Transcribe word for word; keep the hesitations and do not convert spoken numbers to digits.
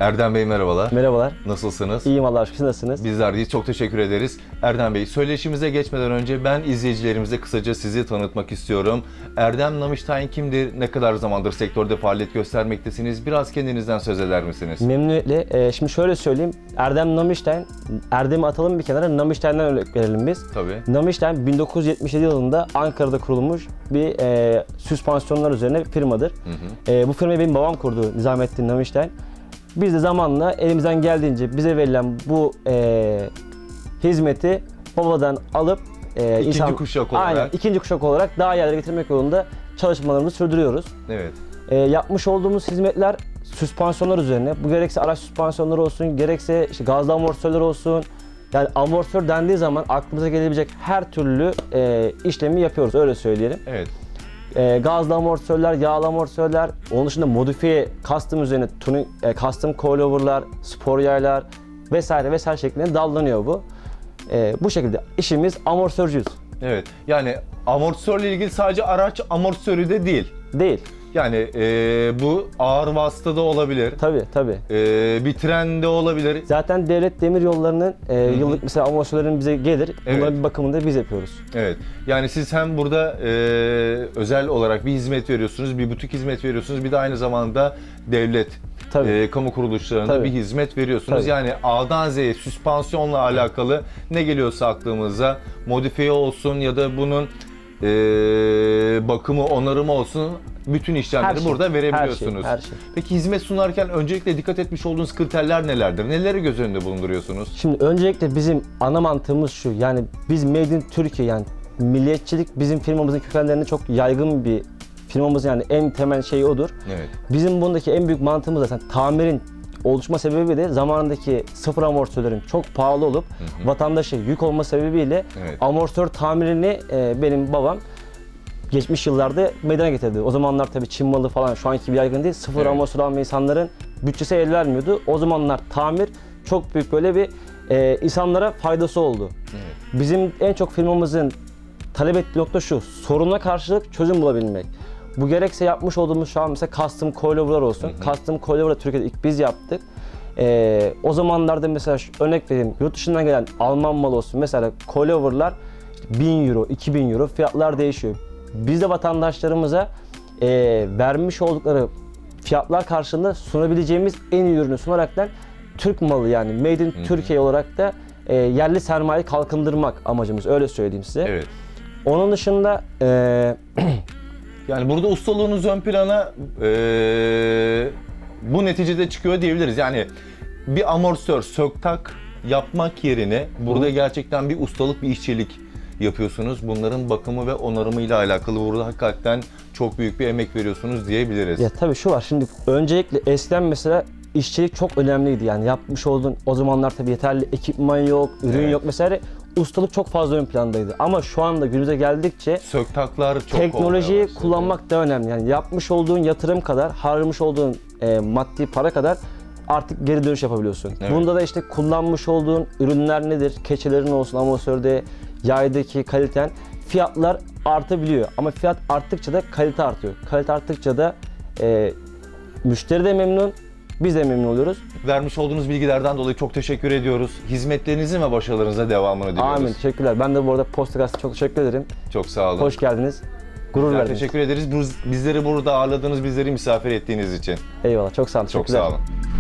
Erdem Bey merhabalar. Merhabalar. Nasılsınız? İyiyim Allah'a şükür. Siz nasılsınız? Bizler deyiz. Çok teşekkür ederiz. Erdem Bey, söyleşimize geçmeden önce ben izleyicilerimize kısaca sizi tanıtmak istiyorum. Erdem Namiştayn kimdir? Ne kadar zamandır sektörde faaliyet göstermektesiniz? Biraz kendinizden söz eder misiniz? Memnuniyetle. Ee, şimdi şöyle söyleyeyim. Erdem Namiştayn, Erdem'i atalım bir kenara, Namiştayn'dan örnek verelim biz. Tabii. Namiştayn bin dokuz yüz yetmiş yedi yılında Ankara'da kurulmuş bir e, süspansiyonlar üzerine firmadır. Hı hı. E, bu firmayı benim babam kurdu, Nizamettin Namiştayn. Biz de zamanla elimizden geldiğince bize verilen bu e, hizmeti babadan alıp e, İkinci insan, kuşak olarak. Aynen, ikinci kuşak olarak daha yerlere getirmek yolunda çalışmalarımızı sürdürüyoruz. Evet. E, yapmış olduğumuz hizmetler süspansiyonlar üzerine. Bu gerekse araç süspansiyonları olsun, gerekse işte gazlı amortisörler olsun. Yani amortisör dendiği zaman aklımıza gelebilecek her türlü e, işlemi yapıyoruz, öyle söyleyelim. Evet. E, gazlı amortisörler, yağlı amortisörler, onun dışında modifiye, custom üzerine tuning, e, custom coilover'lar, spor yaylar vesaire vesaire şeklinde dallanıyor bu. E, bu şekilde işimiz amortisörcüyüz. Evet. Yani amortisörle ilgili sadece araç amortisörü de değil. Değil. Yani e, bu ağır vasıtada olabilir. Tabii tabii. E, bir trende olabilir. Zaten devlet demir yollarının e, yıllık mesela amortisörlerin bize gelir. Bunların Evet. bir bakımını da biz yapıyoruz. Evet. Yani siz hem burada e, özel olarak bir hizmet veriyorsunuz, bir butik hizmet veriyorsunuz, bir de aynı zamanda devlet, Tabii. e, kamu kuruluşlarında Tabii. bir hizmet veriyorsunuz. Tabii. Yani A'dan Z'ye süspansiyonla alakalı ne geliyorsa aklımıza, modifiye olsun ya da bunun e, bakımı, onarımı olsun, bütün işlemleri Her şey, burada verebiliyorsunuz. Her şey, her şey. Peki hizmet sunarken öncelikle dikkat etmiş olduğunuz kriterler nelerdir? Neleri göz önünde bulunduruyorsunuz? Şimdi öncelikle bizim ana mantığımız şu, yani biz Made in Türkiye, yani milliyetçilik bizim firmamızın kökenlerinde çok yaygın bir firmamızın yani en temel şeyi odur. Evet. Bizim bundaki en büyük mantığımız zaten tamirin oluşma sebebi de zamanındaki sıfır amortisörlerin çok pahalı olup hı hı. vatandaşa yük olma sebebiyle evet. amortisör tamirini e, benim babam geçmiş yıllarda meydana getirdi. O zamanlar tabii Çin malı falan şu anki bir yaygın değil. Sıfır evet. amortisör alma insanların bütçesi el vermiyordu. O zamanlar tamir çok büyük böyle bir e, insanlara faydası oldu. Evet. Bizim en çok firmamızın talep ettiği nokta şu: soruna karşılık çözüm bulabilmek. Bu gerekse yapmış olduğumuz şu an mesela custom coilover'lar olsun. Hı hı. Custom coilover'ı Türkiye'de ilk biz yaptık. Ee, o zamanlarda mesela şu, örnek vereyim, yurt dışından gelen Alman malı olsun. Mesela coilover'lar işte bin euro, iki bin euro fiyatlar değişiyor. Biz de vatandaşlarımıza e, vermiş oldukları fiyatlar karşılığında sunabileceğimiz en iyi ürünü sunaraktan Türk malı, yani Made in hı hı. Türkiye olarak da e, yerli sermayeyi kalkındırmak amacımız, öyle söyleyeyim size. Evet. Onun dışında e, yani burada ustalığınız ön plana e, bu neticede çıkıyor diyebiliriz. Yani bir amortisör sök tak yapmak yerine burada gerçekten bir ustalık, bir işçilik yapıyorsunuz. Bunların bakımı ve onarımıyla alakalı burada hakikaten çok büyük bir emek veriyorsunuz diyebiliriz. Ya tabii şu var, şimdi öncelikle eskiden mesela işçilik çok önemliydi. Yani yapmış olduğun, o zamanlar tabii yeterli ekipman yok, ürün evet. yok vesaire. Ustalık çok fazla ön plandaydı. Ama şu anda günümüze geldikçe söktaklar çok teknolojiyi kullanmak da önemli. Yani yapmış olduğun yatırım kadar, harcamış olduğun e, maddi para kadar artık geri dönüş yapabiliyorsun. Evet. Bunda da işte kullanmış olduğun ürünler nedir? Keçelerin olsun, amortisörde, yaydaki kaliten, fiyatlar artabiliyor. Ama fiyat arttıkça da kalite artıyor. Kalite arttıkça da e, müşteri de memnun, biz de memnun oluyoruz. Vermiş olduğunuz bilgilerden dolayı çok teşekkür ediyoruz. Hizmetlerinizin ve başarılarınıza devamını diliyoruz. Amin, teşekkürler. Ben de bu arada Postakast'a çok teşekkür ederim. Çok sağ olun. Hoş geldiniz. Gurur verdiniz. Teşekkür ederiz. Bizleri burada ağırladığınız, bizleri misafir ettiğiniz için. Eyvallah, çok sağ olun. Çok sağ olun.